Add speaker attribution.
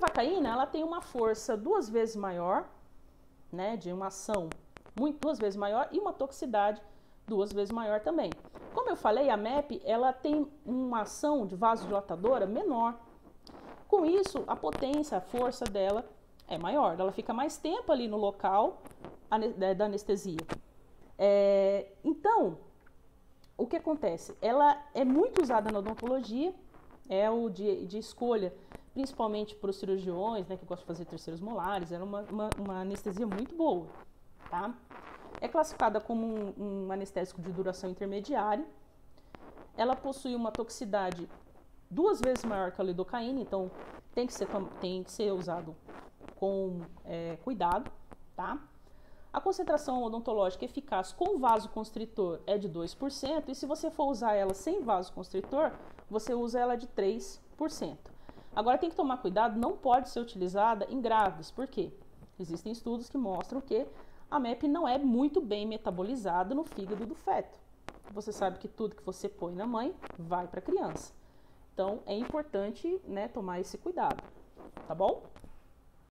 Speaker 1: pivacaína, ela tem uma força 2 vezes maior, né, de uma ação 2 vezes maior e uma toxicidade 2 vezes maior também. Como eu falei, a MEP, ela tem uma ação de vasodilatadora menor. Com isso, a potência, a força dela é maior. Ela fica mais tempo ali no local da anestesia. Então, o que acontece? Ela é muito usada na odontologia, é o de escolha, principalmente para os cirurgiões, né, que gostam de fazer terceiros molares. Era uma anestesia muito boa, tá? É classificada como um anestésico de duração intermediária. Ela possui uma toxicidade 2 vezes maior que a lidocaína, então tem que ser usado com cuidado, tá? A concentração odontológica eficaz com vasoconstritor é de 2%, e se você for usar ela sem vasoconstritor, você usa ela de 3%. Agora tem que tomar cuidado, não pode ser utilizada em grávidas, por quê? Existem estudos que mostram que a MEP não é muito bem metabolizada no fígado do feto. Você sabe que tudo que você põe na mãe vai para a criança. Então, é importante, né, tomar esse cuidado, tá bom?